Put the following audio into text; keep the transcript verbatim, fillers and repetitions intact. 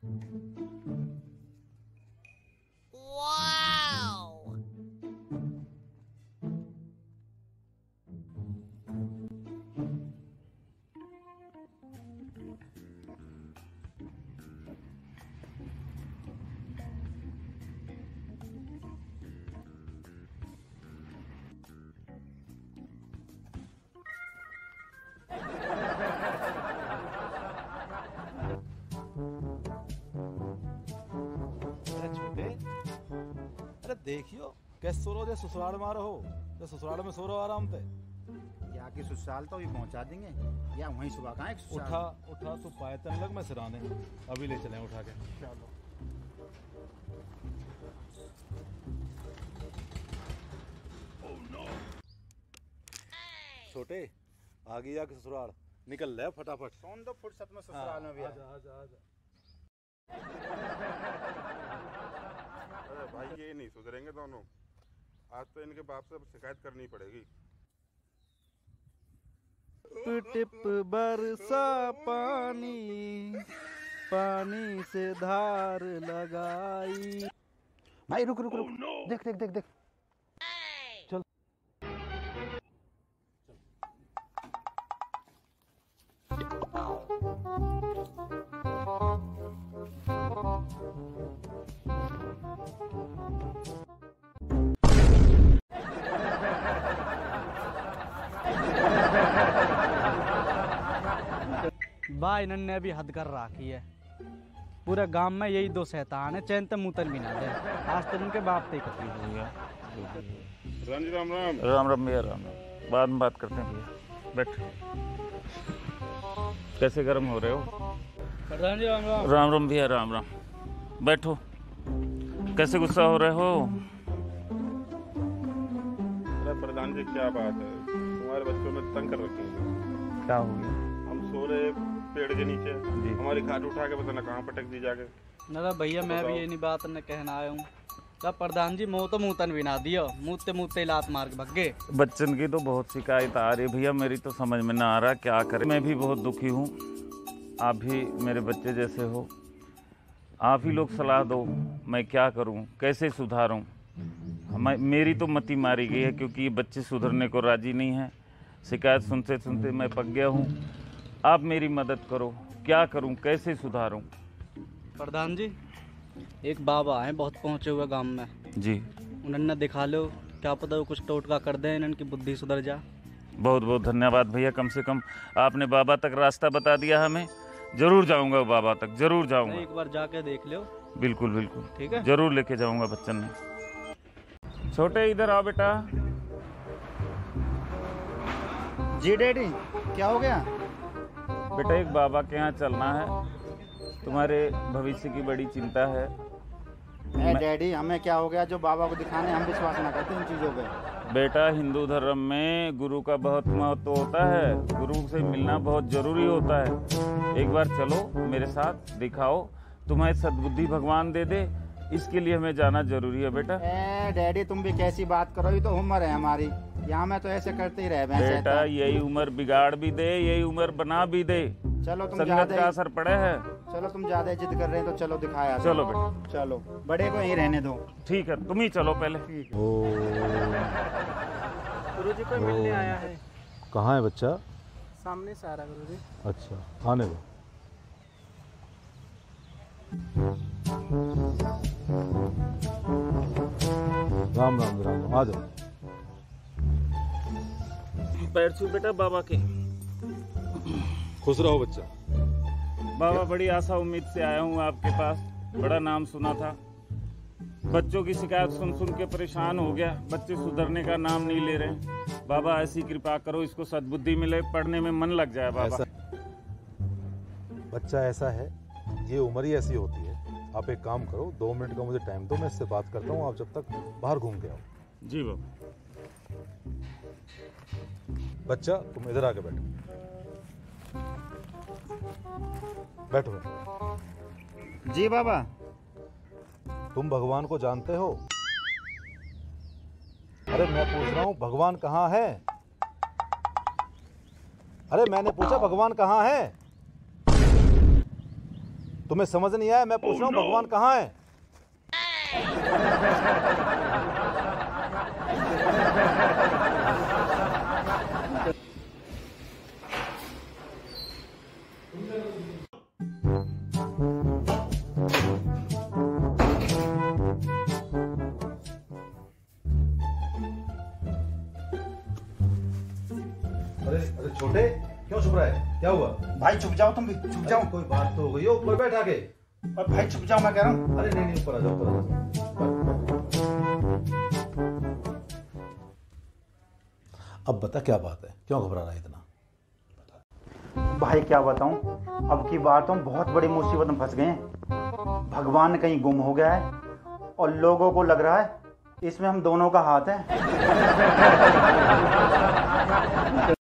अरे देखियो कैसे सो रहो, ससुराल में आ रहो, तो ससुराल में सो रहो आराम से। या कि ससुराल तो भी पहुंचा देंगे, या वहीं सुबह कहाँ है ससुराल? उठा उठा तो पायतन लग में सिराने, अभी ले चले उठा के। चलो। छोटे आ गया कि ससुराल, निकल ले फटाफट। कौन दो फुर्सत में ससुराल में भी आ आजा आजा आजा। अरे भाई ये नहीं सुधरेंगे दोनों, आज तो इनके बाप से शिकायत करनी पड़ेगी। टिप बरसा पानी, पानी से धार लगाई। भाई रुक रुक रुक, oh, no. देख देख देख देख। चल भाई इन्होंने अभी हद कर रखी है। पूरे गांव में यही दो शैतान है, चैन तो मुतन भी ना दे। आज तो उनके बाप पे कतली हुई है। राम राम राम राम राम भैया, राम राम। बाद में बात करते हैं भैया, बैठ। कैसे गर्म हो रहे हो? प्रधान जी राम राम। राम राम भैया, राम राम। बैठो। कैसे गुस्सा हो रहे हो? अरे प्रधान जी क्या बात है, तुम्हारे बच्चों ने तंग कर रखे हैं। क्या हो गया? हम सो रहे पेड़ के नीचे, हमारी खाट उठा के पता ना कहाँ पटक दी जाके। ना भैया मैं भी ये नहीं बात न कहना आया हूँ। प्रधान जी मुँह तो मुँहतन भी ना दियो, मुँहते मुँहते लात मार के भगे। बच्चन की तो बहुत शिकायत आ रही भैया, मेरी तो समझ में ना आ रहा क्या करें। मैं भी बहुत दुखी हूँ, आप भी मेरे बच्चे जैसे हो, आप ही लोग सलाह दो, मैं क्या करूँ, कैसे सुधारूँ। हमें मेरी तो मति मारी गई है, क्योंकि ये बच्चे सुधरने को राजी नहीं हैं। शिकायत सुनते सुनते मैं पक गया हूँ। आप मेरी मदद करो, क्या करूं, कैसे सुधारूं? प्रधान जी एक बाबा हैं बहुत पहुंचे हुए गांव में जी, उन्होंने दिखा लो, क्या पता वो कुछ टोटका कर दें, इनकी बुद्धि सुधर जा। बहुत बहुत धन्यवाद भैया, कम से कम आपने बाबा तक रास्ता बता दिया हमें। जरूर जाऊंगा बाबा तक, जरूर जाऊंगा। एक बार जाके देख लो। बिल्कुल बिल्कुल, ठीक है, जरूर लेके जाऊंगा बच्चन ने। छोटे इधर आओ बेटा। जी डैडी क्या हो गया? बेटा एक बाबा के यहाँ चलना है, तुम्हारे भविष्य की बड़ी चिंता है। ए डैडी हमें क्या हो गया जो बाबा को दिखाने, हम विश्वास ना करते इन चीज़ों पे। बेटा हिंदू धर्म में गुरु का बहुत महत्व होता है, गुरु से मिलना बहुत जरूरी होता है। एक बार चलो मेरे साथ, दिखाओ, तुम्हें सद्बुद्धि भगवान दे दे, इसके लिए हमें जाना जरूरी है बेटा। ए डैडी तुम भी कैसी बात करो, ये तो उम्र है हमारी, यहाँ में तो ऐसे करते ही रहे। बेटा यही उम्र बिगाड़ भी दे, यही उम्र बना भी दे। चलो तुम संगत का असर पड़े है। चलो तुम ज्यादा जिद कर रहे हैं तो चलो दिखाया। चलो बेटा चलो, बड़े को यहीं रहने दो। ठीक है, तुम ही चलो पहले। गुरुजी कोई मिलने आया है। कहाँ है बच्चा? सामने से आ रहा गुरुजी। अच्छा आने दो। राम राम राम राम, आ जाओ। पैर छू बेटा बाबा के। खुश रहो बच्चा। बाबा बड़ी आशा उम्मीद से आया हूँ आपके पास, बड़ा नाम सुना था। बच्चों की शिकायत सुन सुन के परेशान हो गया, बच्चे सुधरने का नाम नहीं ले रहे। बाबा ऐसी कृपा करो, इसको सद्बुद्धि मिले, पढ़ने में मन लग जाए बाबा। ऐसा, बच्चा ऐसा है, ये उम्र ही ऐसी होती है। आप एक काम करो, दो मिनट का मुझे टाइम दो, मैं इससे बात करता हूँ, आप जब तक बाहर घूम के आओ। जी बाबा। बच्चा तुम इधर आके बैठो, बैठो बैठो। जी बाबा। तुम भगवान को जानते हो? अरे मैं पूछ रहा हूँ भगवान कहाँ है? अरे मैंने पूछा भगवान कहाँ है? तुम्हें समझ नहीं आया? मैं पूछ रहा हूँ भगवान कहाँ है? अरे अरे छोटे, क्यों छुप रहा है? क्या हुआ? भाई चुप जाओ, तुम भी चुप जाओ। कोई बात तो हो गई। ऊपर बैठ आके। और भाई चुप जाओ, मैं कह रहा हूँ। अरे नहीं नहीं, ऊपर आ जाओ, ऊपर आ जाओ। अब बता क्या बात है, क्यों घबरा रहा है इतना? भाई क्या बताऊं, अब की बार तो हम बहुत बड़ी मुसीबत में फंस गए हैं। भगवान कहीं गुम हो गया है और लोगों को लग रहा है इसमें हम दोनों का हाथ है।